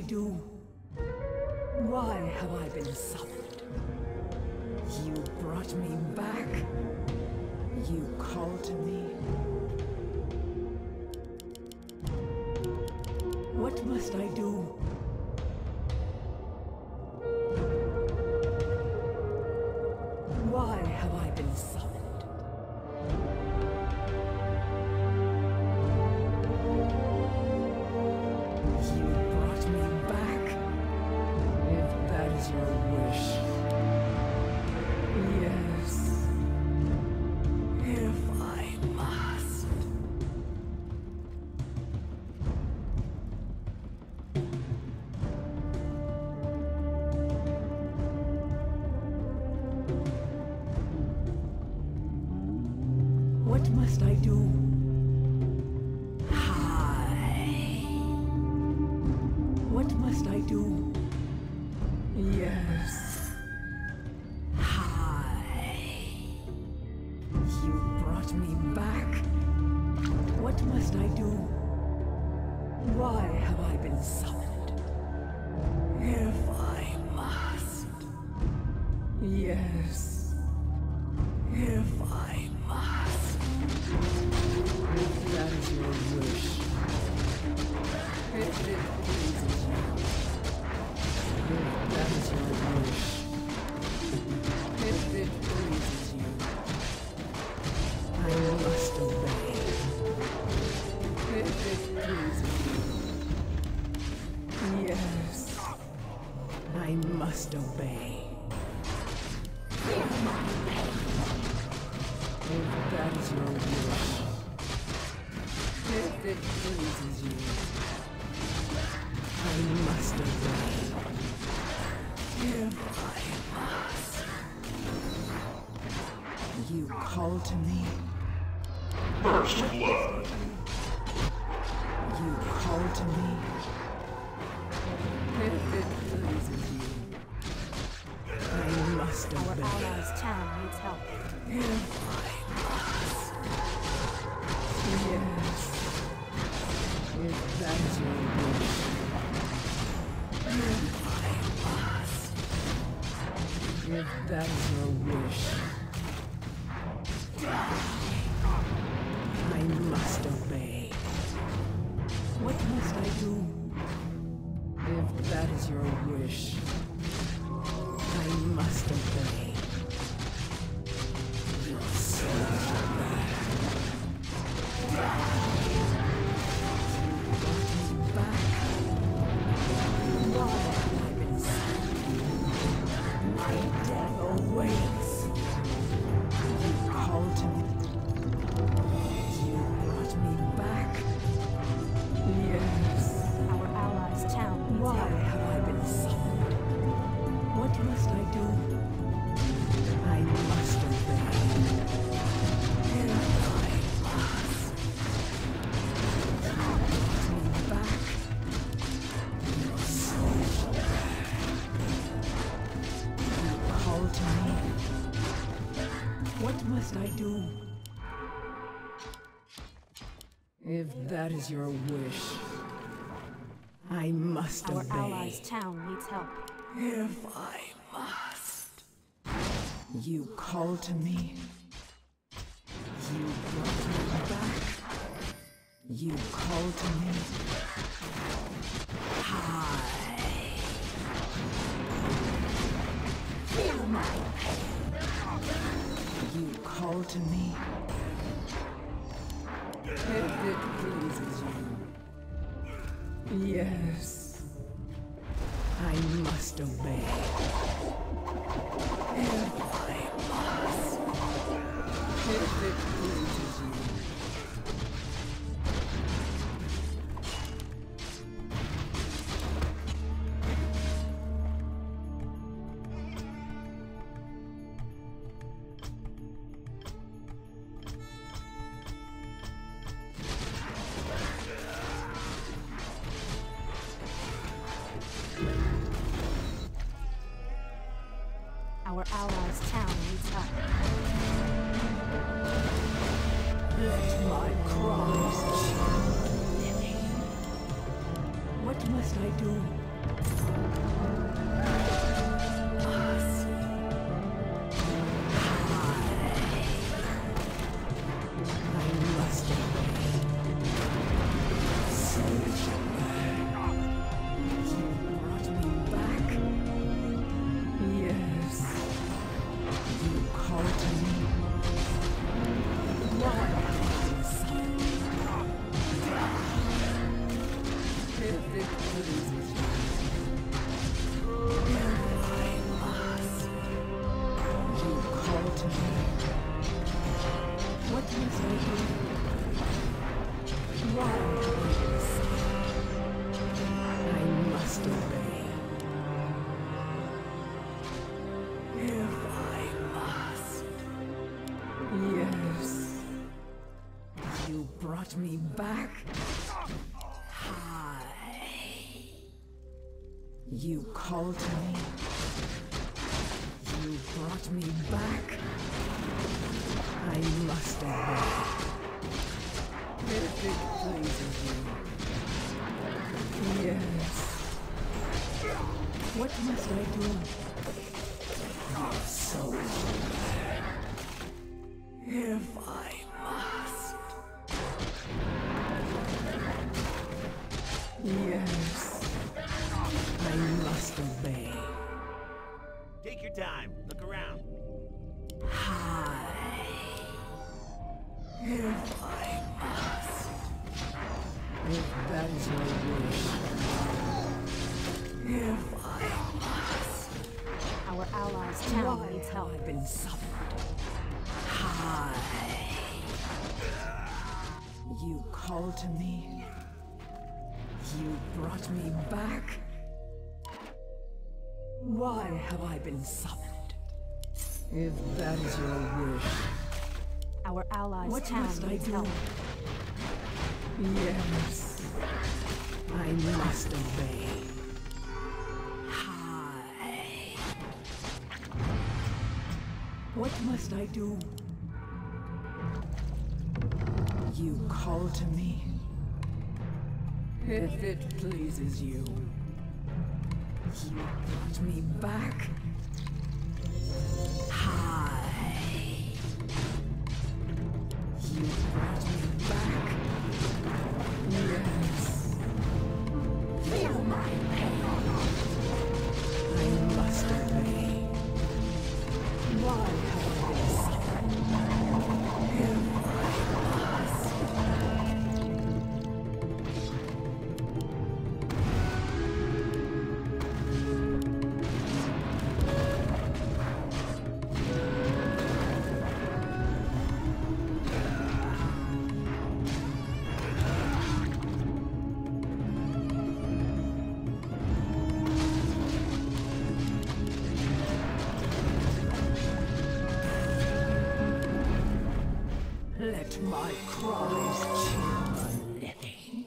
do? Why have I been summoned? You brought me back. You called to me. What must I do? Why have I been summoned? You brought me back. If that is your wish. Yes. If I must. What must I do? Hi. What must I do? Yes. Hi. You brought me back. What must I do? Why have I been summoned? If I must. Yes. If I must. If that is your wish. If it pleases you. If that is your wish. If it pleases you. I must obey. If it pleases you. Yes. I must obey. If that is your wish. If it pleases you. I must obey. If I must. You call to me. First blood. You call to me. If it pleases you. I must obey. Our allies' town needs help. If I must. Yes. If that is your wish. If I must. If that is your wish. I must obey. What must I do? If that is your wish. I must obey. You back. Why have I been summoned? My death awaits. You called to me. You brought me back. Yes. Our allies' town needs Why help. have I been summoned? What must I do? I must obey. If I must. You brought me back. You called to me. What must I do? If that is your wish, I must Our obey. allies' town needs help. If I must. You called to me. You brought me back. You called to me. Hi. Feel my pain. You called to me. If it pleases you. Yes. I must obey. If I must. If it pleases you. Our allies' town needs help. Let my cries chill the living. What must I do? Brought me back. Hi. You called to me. You brought me back. I must obey. If it pleases you. Yes. What must I do? Your soul. If I must. Yes. I must obey. Take your time. Look around. Hi. If I must. If that is your wish. If I must. Our allies' town Why needs have help. I been summoned? Hi. You called to me. You brought me back. Why have I been summoned? If that is your wish. Our allies' What town must I needs do? help. Yes. I must obey. Hi. What must I do? You call to me. If it pleases you. You brought me back. Hi. You brought me back. Yes. Feel my pain. I must obey. Why have I been summoned? If I must. Let my cries chill the living.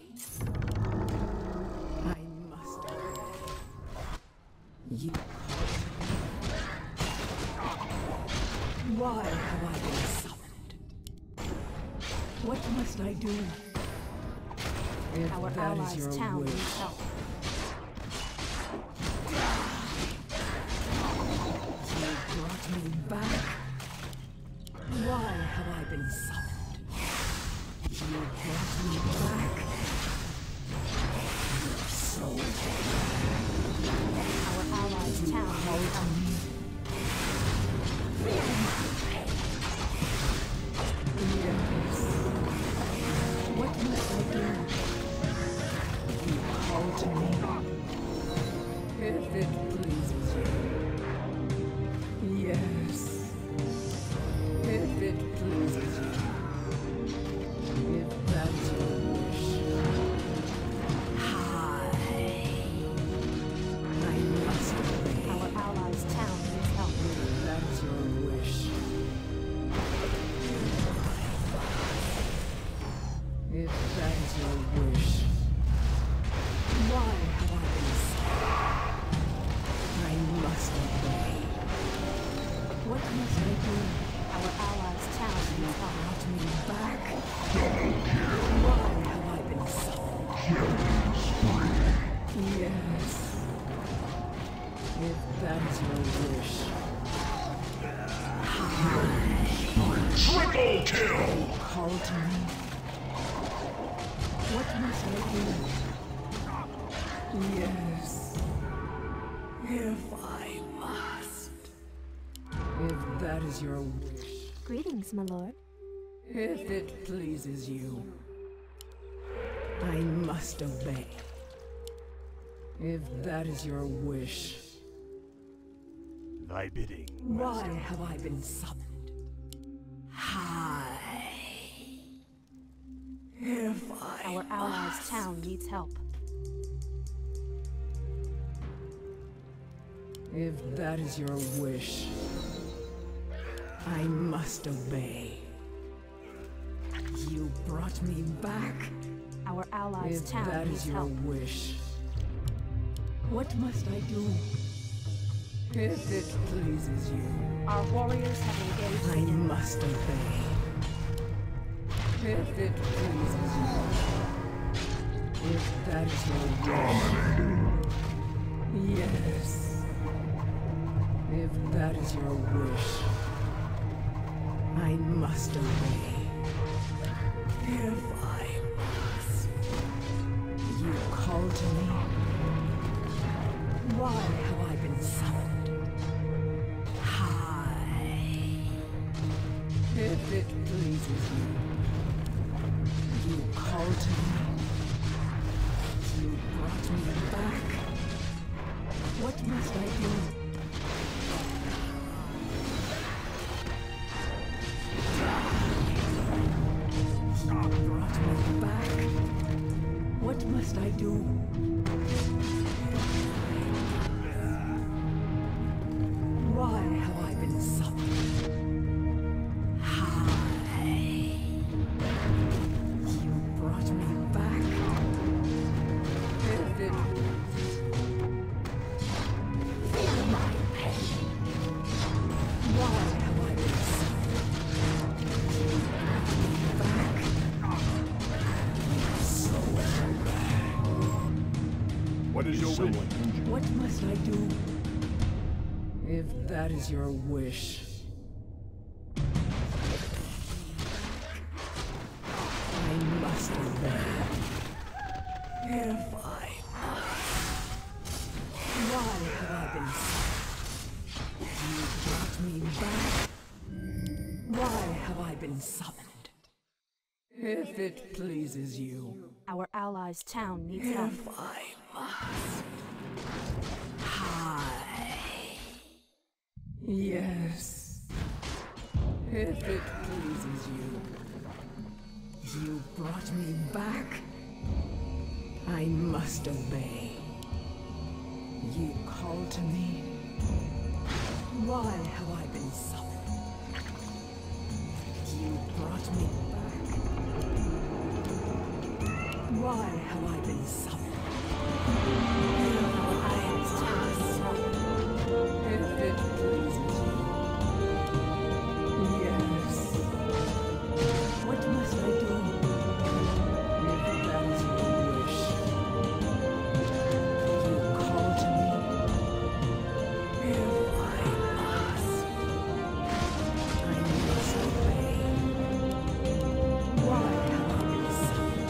I must obey. You Why have I been summoned? What must I do? If Our that is allies' your town wish. needs help. You brought me back. Why have I been summoned? You brought me back. Your soul. Our allies' town Call needs to help. me. Yes. What must I do? You call to me. If it pleases you. Yes. If it pleases you. If that's your wish. Hi. I must obey. Our allies' town needs help. If that's your wish. If that is your wish. Why have I been summoned? I must obey. What must I do? Our allies' town You needs help. brought me back. Why have I been summoned? Yes. If that is your wish. Triple kill! Call to me. What must I do? Yes. If I must. If that is your wish. Greetings, my lord. If it pleases you. I must obey. If that is your wish. Thy bidding. Why have I been summoned? Hi. If I Our allies' town needs help. If that is your wish, I must obey. You brought me back. Our allies' If town that needs is your help. wish, what must I do? If it pleases you, Our warriors have engaged I the enemy. must obey. If it pleases you, if that is your wish, yes. If that is your wish, I must obey. If I must. You call to me. Why have I been summoned? Hi. If it pleases you, you call to me. You brought me back. What must I do? Brought me back. What must I do? Why have I been summoned? Hi. You brought me back. If it feel my pain. Why have I been summoned? You brought me back. What is your wish? What must I do? If that is your wish. I must obey. If I must. Why have I been summoned? You brought me back. Why have I been summoned? If it pleases you. Our allies' town needs help. If I must. Hi. Yes. If it pleases you. You brought me back. I must obey. You called to me. Why have I been summoned? You brought me back. Why have I been summoned? Our allies' town needs help. If it pleases you. Yes. What must I do? If that is your wish. You call to me. If I must. I must obey. Why have I been summoned?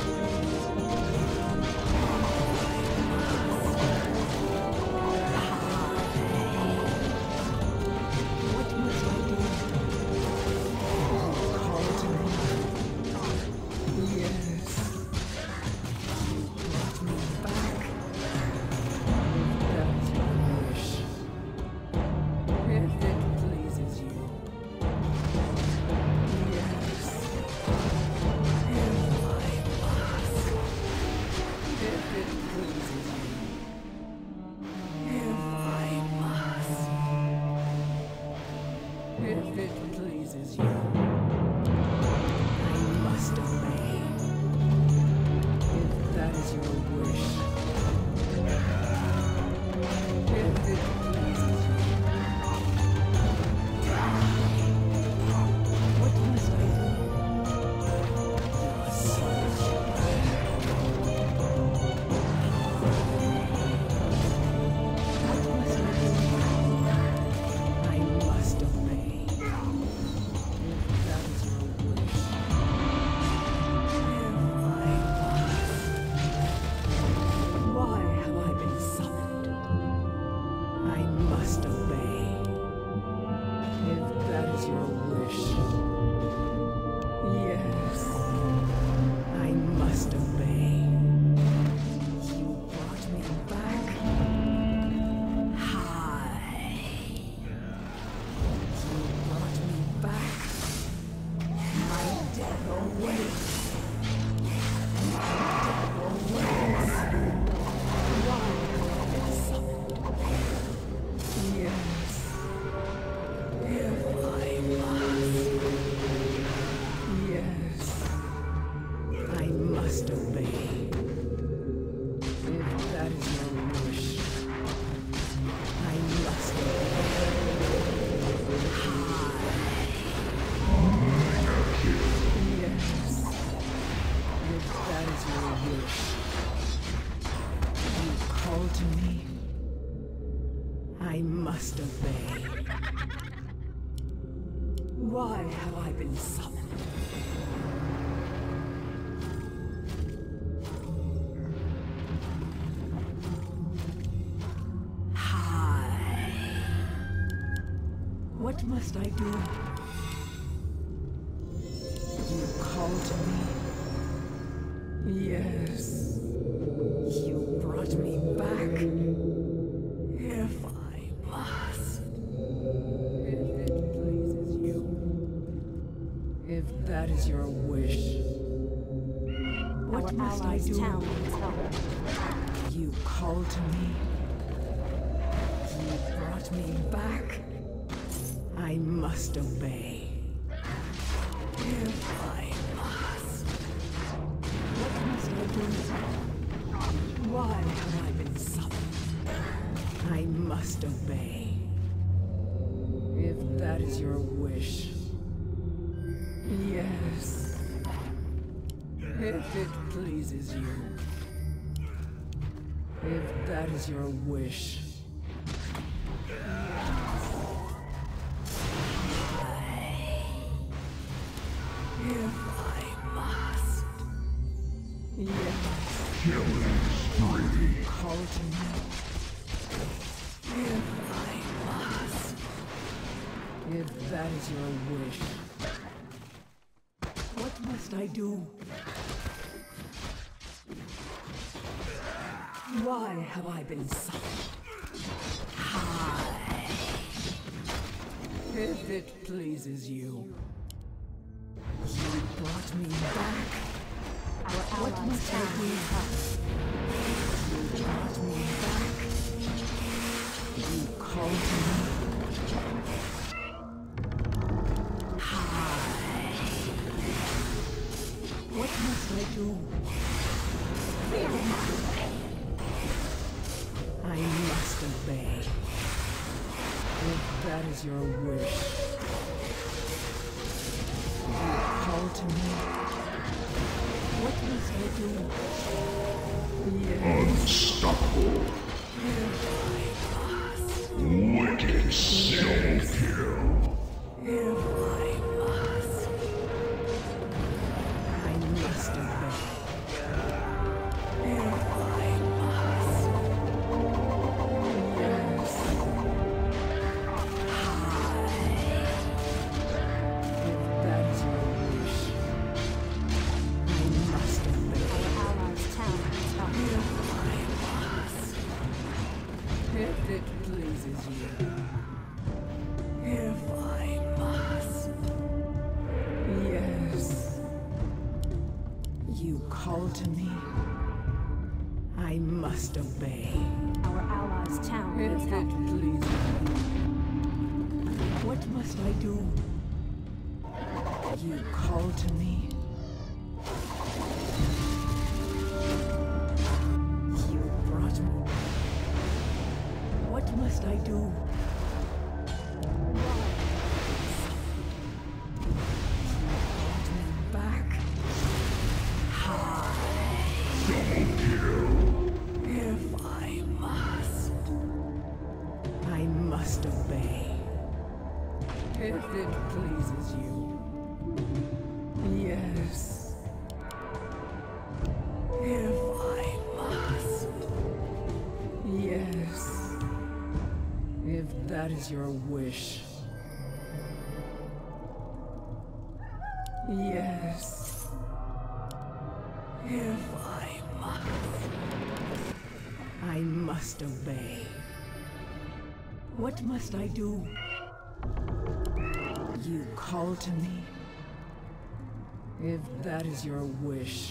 What must I do? Call to me. Yes. You brought me back. That is my wish. If it pleases you. Yes. If I must. If it pleases you. If I must. If it pleases you, I must obey. If that is your wish. If it pleases you. What must I do? Your soul. What must I do? must obey. If that is your wish. Yes, I must obey. You brought me back. Hi. You brought me back. My death awaits. Must obey. If that is your wish, I must obey. Yes. If that is your wish, you call to me. I must obey. Why have I been summoned? What must I do? You call to me. Yes. You brought me back. If I must. If it pleases you. If that is your wish. What Our must I allies' do? town needs help. You call to me. You brought me back. I must obey. If I must. What must I do? Why have I been summoned? I must obey. If that is your wish. Yes. If it pleases you. If that is your wish. If I must. Yes. Killing spree. Call to me. If I must. If that is your wish. What must I do? Why have I been summoned? Hi. If it pleases you. You brought me back. Our What allies' must I town do? needs help. You brought me back. You called to me. Hi. What must I do? I must obey. If that is your wish. You call to me. What must I do? Yes. Unstoppable. Wicked double kill. If I must. I must obey. If I must. Yes. If that is your wish. I must obey. Our allies' town needs help. If it pleases you. If I must. Yes. You call to me. I must obey. Our allies' town needs If help. it pleases you. What must I do? You call to me. You brought me. What must I do? Brought me back. Hi. Double kill. If I must. I must obey. If it pleases you. Yes. If I must. Yes. If that is your wish. Yes. If I must obey. What must I do? You call to me? If that is your wish.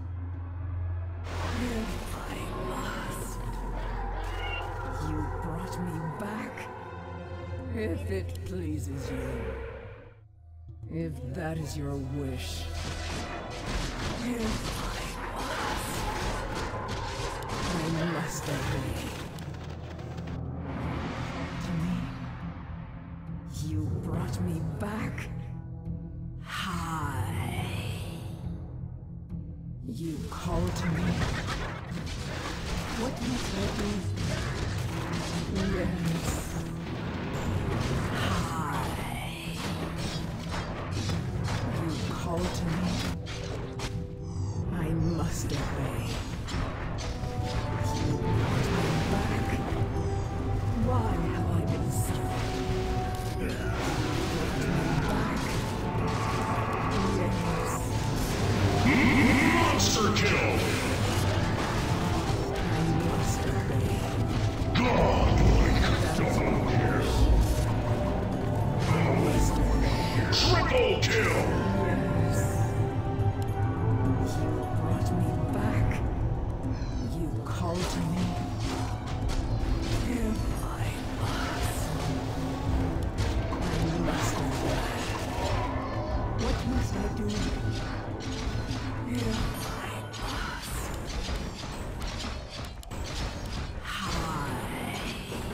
If I must. You brought me back. If it pleases you. If that is your wish. If I must obey. To me, you brought me back. High. You called to me. What must I do? Yes. High. You called to me. I must obey. You brought me back. Why have I been silent? You brought me back. Yes. Monster kill! I must obey. Godlike double kill! I must obey. Triple kill! Yes. You brought me back. You called to me. If I must obey. What must I do? If I must. High.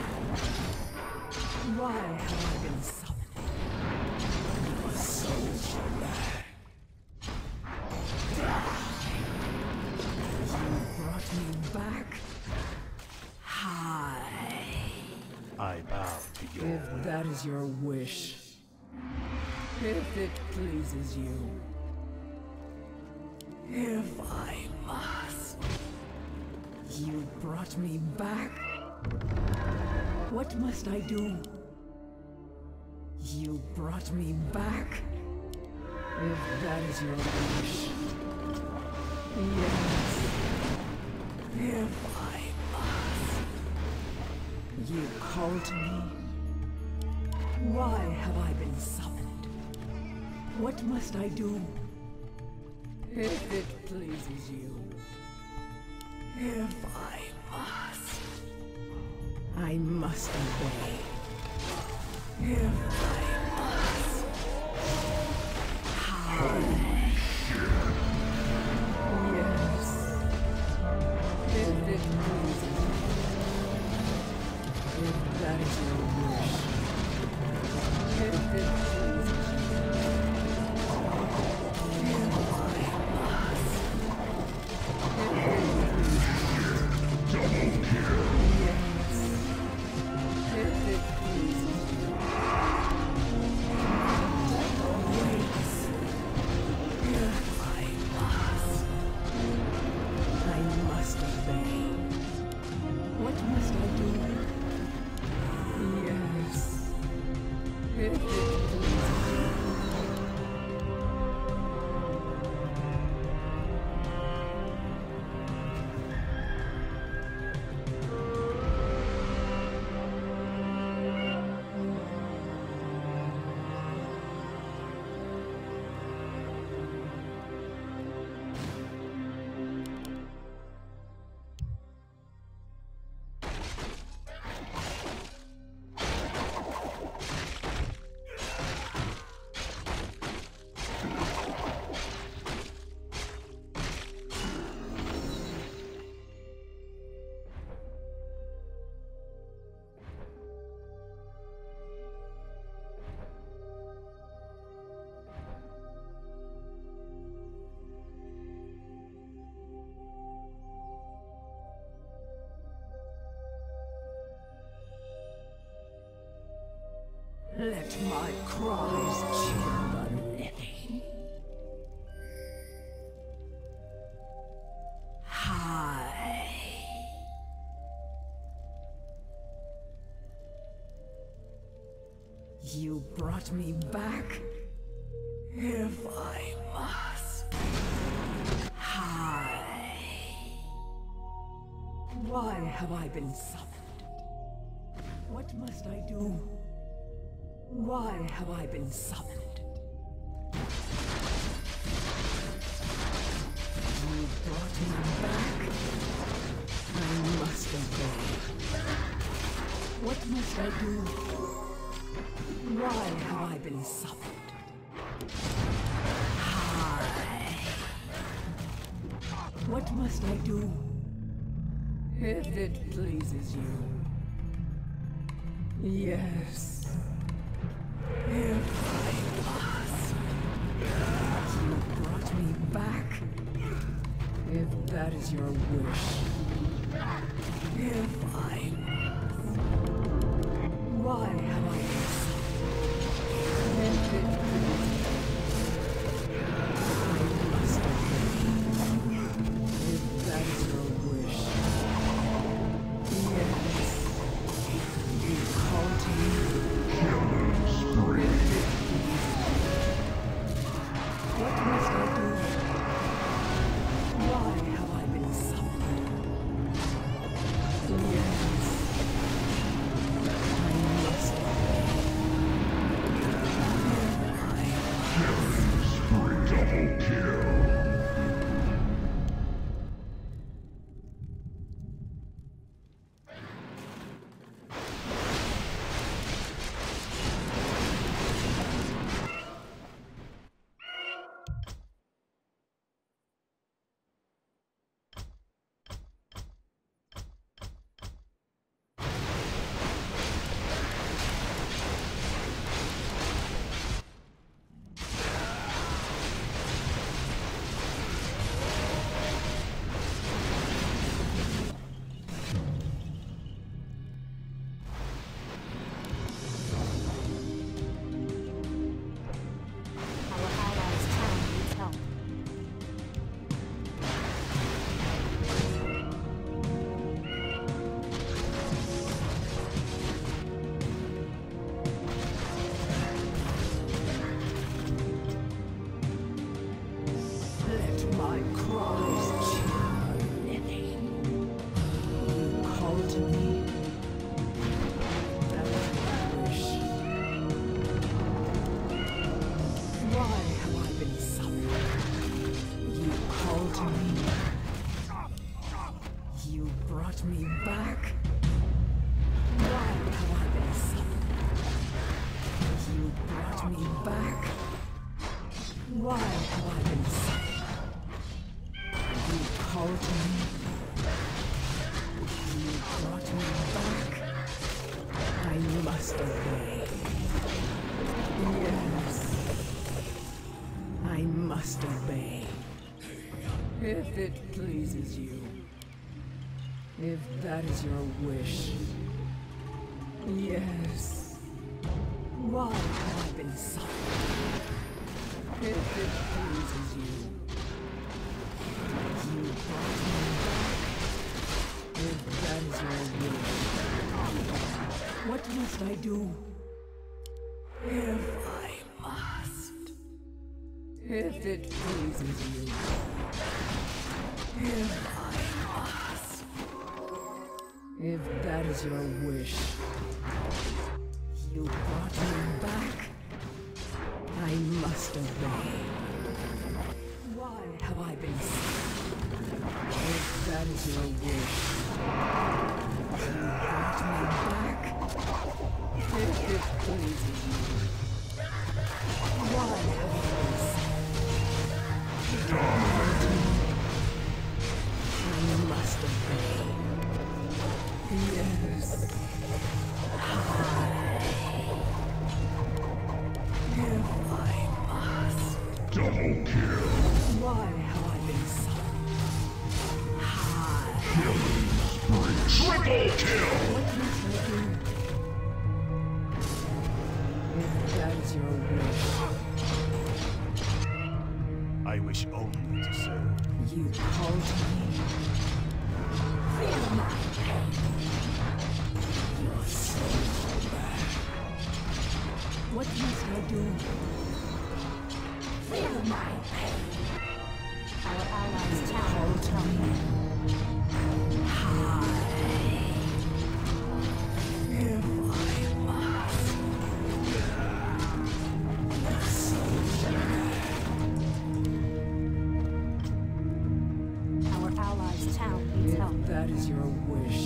Why have I been summoned? Your soul shall die. You brought me back. High. I bow to your If that is your wish. If it pleases you. If I must. You brought me back. What must I do? You brought me back. If that is your wish. Yes. If I must. You called to me. Why have I been summoned? What must I do? If it pleases you. If I must obey. If I must. High. Yes. If it pleases you. If that is your wish. If it pleases you. Let my cries cheer the living. High. You brought me back. If I must. Hi. Why have I been summoned? What must I do? Why have I been summoned? You brought me back. I must obey. What must I do? Why have I been summoned? Hi. What must I do? If it pleases you. Yes. If I must. You brought me back. If that is your wish. If I must. Why have I been summoned? If it pleases you. I must obey. If that is your wish. Yes. You call to me. Killing spree. What must I do? Why have I been summoned? Yes. I must obey. Killing spree. Double kill. Our allies' town needs help. Let my cries cheer living. You call to me. That is my wish. Why have I been summoned? You call to me. You brought me back. Why have I been summoned? You brought me back. Why have I been summoned? You called to me. You brought me back. I must obey. Yes. I must obey. If it pleases you. If that is your wish. Yes. Why have I been summoned? If it pleases you. You brought me back. If that is your wish. What must I do? If I must. If it pleases you. If I must. If that is your wish. You brought me back. I must obey. Why have I been summoned? If that is your wish. You brought me back. If it pleases you. Why have I been summoned? I must obey. Yes. If I must. Double kill. Why have I been summoned? Hi. Killing spree. Triple kill. What must I do? If that is your wish. I wish only to serve. You called me. Feel my pain. Your soul back. What must I do? Feel my pain. Our allies' town Call needs to help. me. High. If I must. Our allies' town needs help. If that is your wish.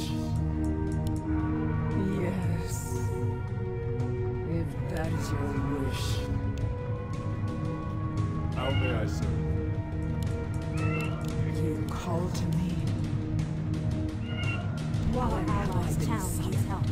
Yes. If that is your wish. How may I serve? You call to me. Why Our have I allies' been town summoned? needs help.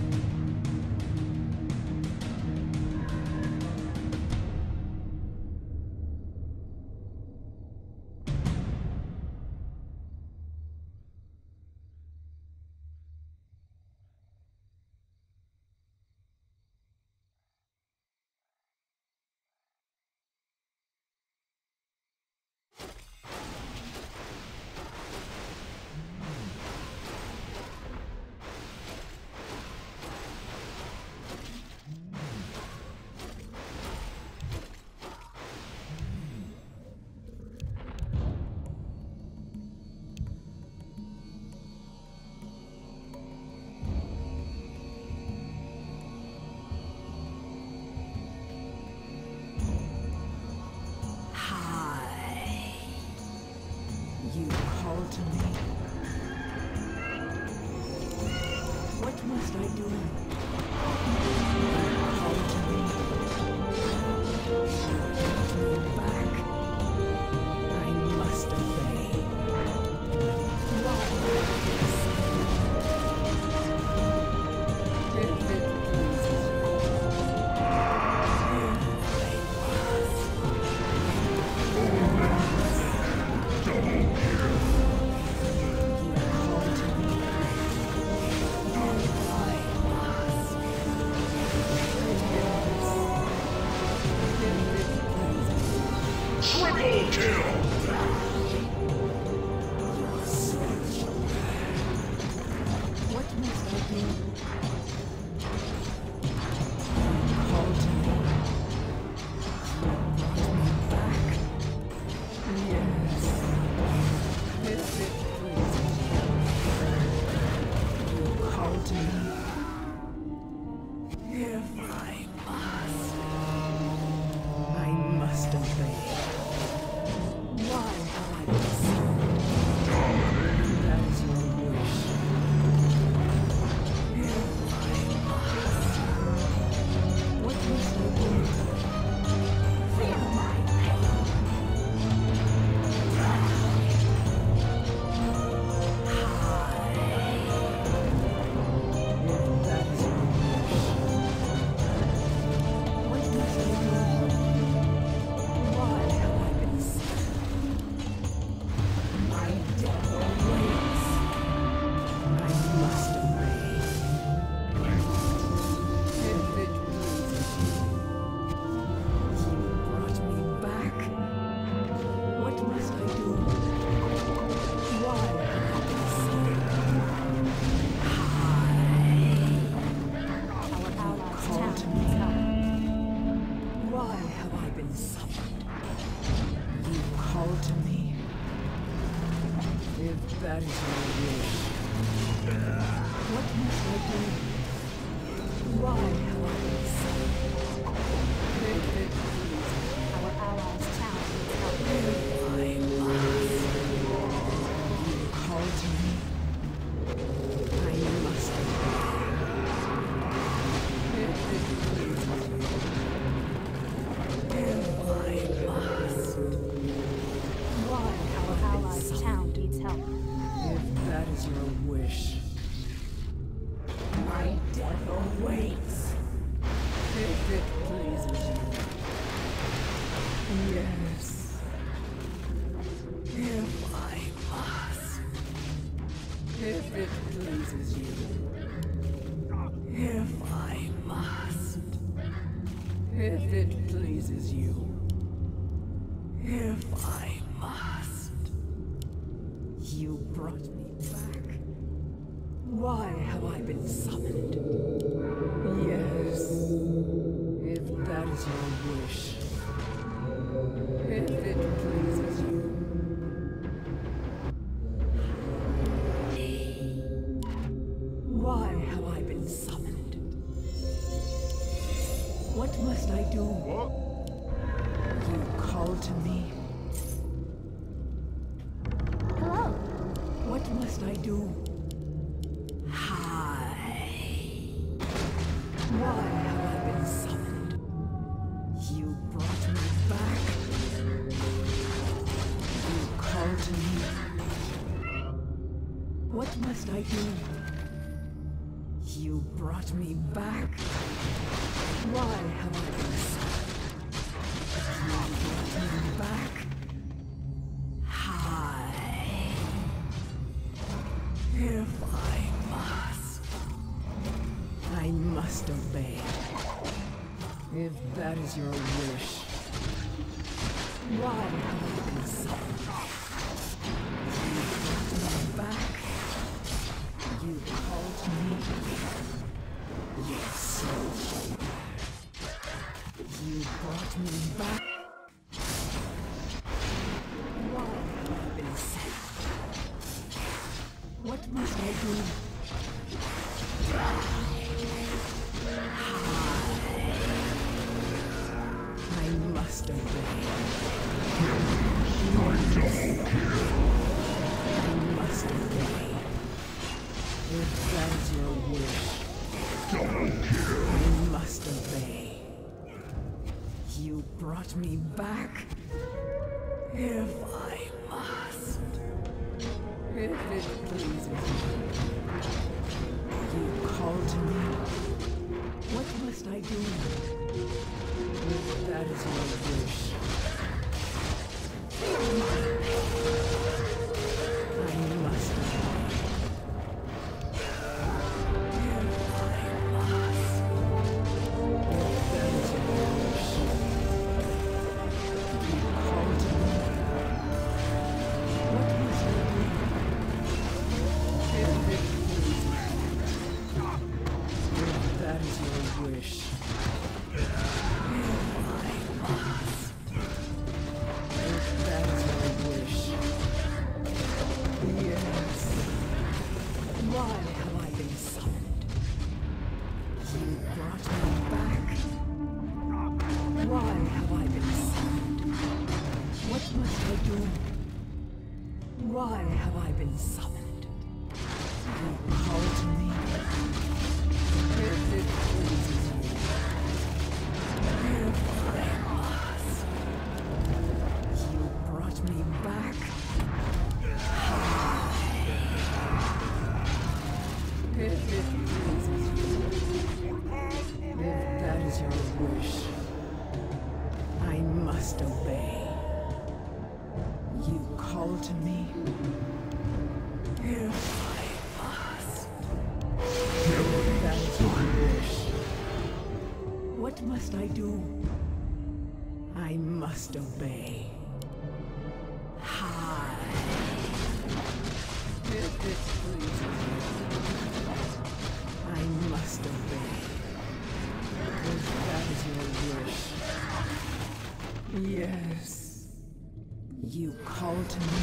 Hi. You call to me. What must I do? You call to me. Call me back. I must obey. Why? If it pleases Triple kill! What must I do? Call to me. Brought me back. Yes. If it pleases you. You call to me. If I must obey. Why have I been summoned? That is your wish. What must I do? Feel my pain. If that is your wish. What must I do? Why have I been summoned? My death awaits. I must obey. If it pleases you, you brought me back. What must I do? Why have I been summoned? Our allies' Call town to needs me. help. Why have I been summoned? You call to me. If that is your wish. What must I do? Why have I been summoned? If it pleases Our allies' town needs help. I must. You call to me. I must obey. If it pleases you. If I must. Why have Our I been allies' summoned? town needs help. If that is your wish. My death awaits. If it pleases you. Yes. If I must. If it pleases you. If I must. If it pleases you. If I must. You brought me back. Why have I been summoned? Yes. If that is What must I do? What? You call to me. Hello. What must I do? Hi. Why have I been summoned? You brought me back. You call to me. What must I do? You brought me back. Why have I been summoned? You brought me back. Hi. If I must obey. If that is your wish. Why have I been summoned? You brought me back. You called me. Yes. You brought me back. Why have I been sent? What must I do? I must obey. I must obey. If that is your wish, I must obey. You brought me back. If I must. If it pleases you. You call to me. What must I do? If that is your wish. I must obey. If I must. If that is your wish. You call to me. What must I do? If it pleases you. If that is your wish. If I must. If that is your wish. Yes. Why have I been summoned? You brought me back. Why have I been summoned? What must I do? Why have I been summoned? You call to me. If it pleases you. If I must. You brought me back. If it pleases you. If that is your wish. I must obey. You call to me. If I must. If that is your wish. What must I do? I must obey. Hi. If it pleases you. I must obey. If that is your wish. Yes. You call to me.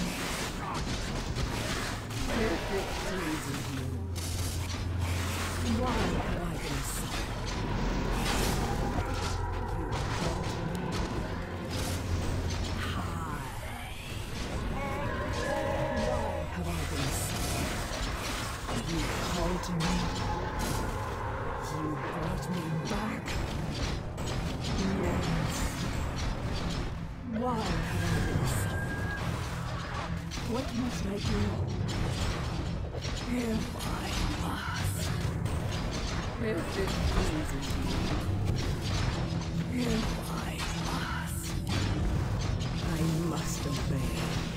If it pleases you. Why have I been summoned? You call to me. Hi. Why have I been summoned? You call to me. You brought me back. Yes. Why have I been summoned? What must I do? If I must. If it pleases you. If I must. I must obey.